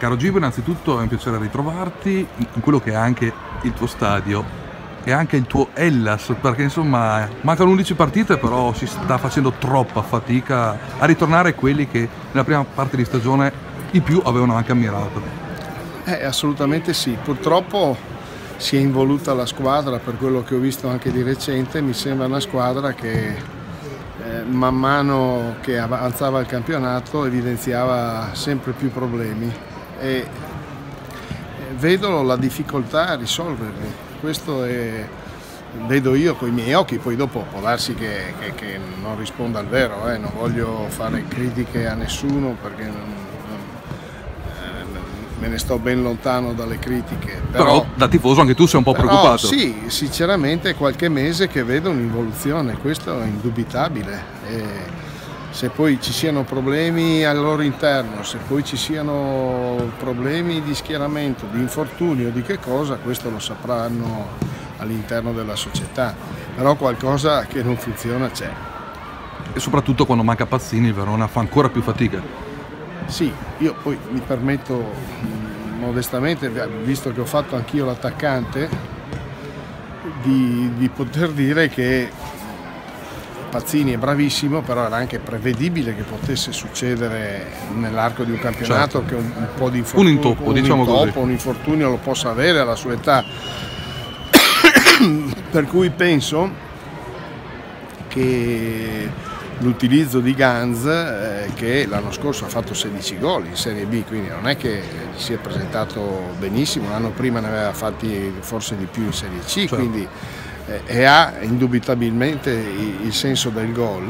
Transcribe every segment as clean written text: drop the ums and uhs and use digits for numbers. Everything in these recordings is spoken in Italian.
Caro Gibo, innanzitutto è un piacere ritrovarti in quello che è anche il tuo stadio e anche il tuo Hellas, perché insomma mancano 11 partite, però si sta facendo troppa fatica a ritornare quelli che nella prima parte di stagione i più avevano anche ammirato. Assolutamente sì, purtroppo si è involuta la squadra, per quello che ho visto anche di recente. Mi sembra una squadra che man mano che avanzava il campionato evidenziava sempre più problemi e vedo la difficoltà a risolverli. Questo vedo io con i miei occhi, poi dopo può darsi che non risponda al vero, non voglio fare critiche a nessuno perché me ne sto ben lontano dalle critiche. Però da tifoso anche tu sei un po' preoccupato. Sì, sinceramente è qualche mese che vedo un'involuzione, questo è indubitabile. Se poi ci siano problemi al loro interno, se poi ci siano problemi di schieramento, di infortunio, di che cosa, questo lo sapranno all'interno della società. Però qualcosa che non funziona c'è. E soprattutto quando manca Pazzini il Verona fa ancora più fatica. Sì, io poi mi permetto modestamente, visto che ho fatto anch'io l'attaccante, di poter dire che Pazzini è bravissimo, però era anche prevedibile che potesse succedere nell'arco di un campionato, certo, che un po' di infortunio, un intoppo, diciamo così, un infortunio lo possa avere alla sua età. Per cui penso che l'utilizzo di Ganz, che l'anno scorso ha fatto 16 gol in Serie B, quindi non è che si è presentato benissimo, l'anno prima ne aveva fatti forse di più in Serie C, certo, quindi ha indubitabilmente il senso del gol.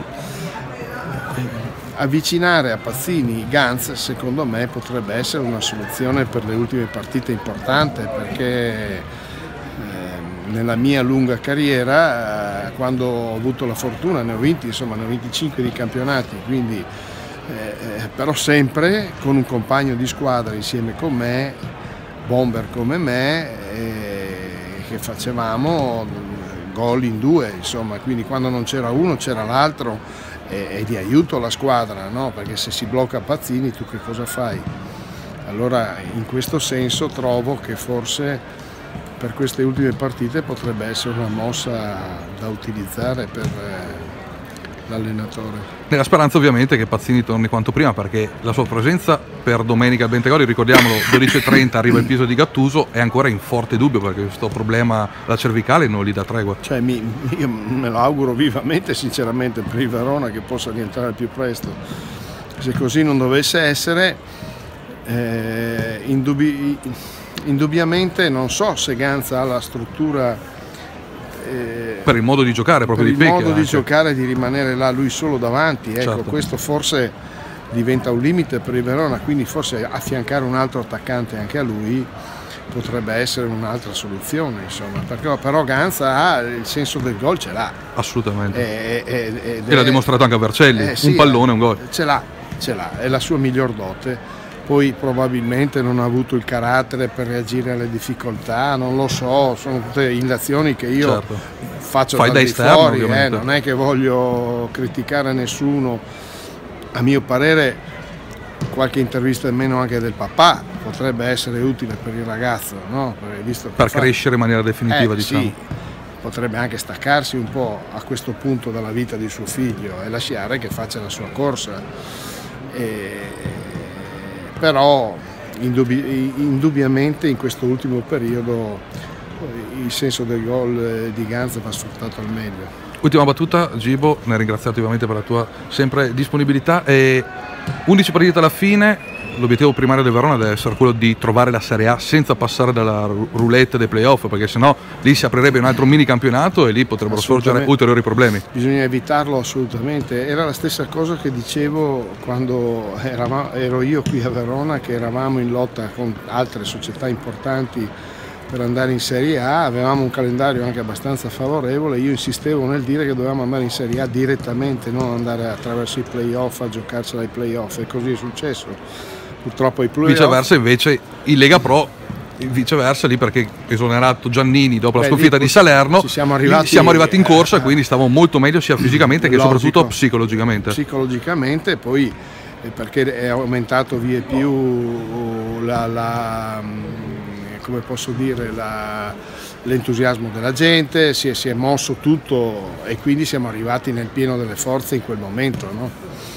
Avvicinare a Pazzini Ganz secondo me potrebbe essere una soluzione per le ultime partite importante, perché nella mia lunga carriera, quando ho avuto la fortuna, ne ho vinti, insomma ne ho 25 di campionati, quindi però sempre con un compagno di squadra insieme con me, bomber come me, che facevamo gol in due, insomma, quindi quando non c'era uno c'era l'altro e di aiuto alla squadra, no? Perché se si blocca Pazzini tu che cosa fai? Allora in questo senso trovo che forse per queste ultime partite potrebbe essere una mossa da utilizzare per l'allenatore. Nella speranza ovviamente che Pazzini torni quanto prima, perché la sua presenza per domenica al Bentegodi, ricordiamolo, 12:30 arriva il piso di Gattuso, è ancora in forte dubbio perché questo problema alla cervicale non gli dà tregua. Cioè, io me lo auguro vivamente, sinceramente, per il Verona, che possa rientrare al più presto. Se così non dovesse essere, indubbiamente non so se Ganz ha la struttura per il modo di giocare proprio per di Pecchia, il modo di giocare, di rimanere là lui solo davanti, ecco, certo, questo forse diventa un limite per il Verona, quindi forse affiancare un altro attaccante anche a lui potrebbe essere un'altra soluzione, insomma, perché però Ganz ha il senso del gol, ce l'ha assolutamente, e l'ha dimostrato anche a Vercelli, sì, un pallone, un gol, ce l'ha, è la sua miglior dote. Poi probabilmente non ha avuto il carattere per reagire alle difficoltà, non lo so, sono tutte illazioni che io, certo, faccio da fuori, non è che voglio criticare nessuno. A mio parere qualche intervista in meno anche del papà potrebbe essere utile per il ragazzo, no? Per crescere in maniera definitiva, diciamo. Sì, potrebbe anche staccarsi un po' a questo punto dalla vita di suo figlio e lasciare che faccia la sua corsa. Però indubbiamente in questo ultimo periodo il senso del gol di Ganz va sfruttato al meglio. Ultima battuta, Gibo, nel ringraziarti ovviamente per la tua sempre disponibilità. 11 partite alla fine, l'obiettivo primario del Verona deve essere quello di trovare la Serie A senza passare dalla roulette dei playoff, perché sennò lì si aprirebbe un altro mini campionato e lì potrebbero sorgere ulteriori problemi. Bisogna evitarlo assolutamente. Era la stessa cosa che dicevo quando ero io qui a Verona, che eravamo in lotta con altre società importanti per andare in Serie A, avevamo un calendario anche abbastanza favorevole, io insistevo nel dire che dovevamo andare in Serie A direttamente, non andare attraverso i playoff a giocarcela ai playoff, e così è successo. Purtroppo i playoff... Viceversa invece in Lega Pro, viceversa lì, perché esonerato Giannini dopo la sconfitta di Salerno, siamo arrivati in corsa, quindi stavamo molto meglio sia fisicamente che soprattutto psicologicamente. Psicologicamente, poi perché è aumentato via più come posso dire, l'entusiasmo della gente, si è mosso tutto e quindi siamo arrivati nel pieno delle forze in quel momento, no?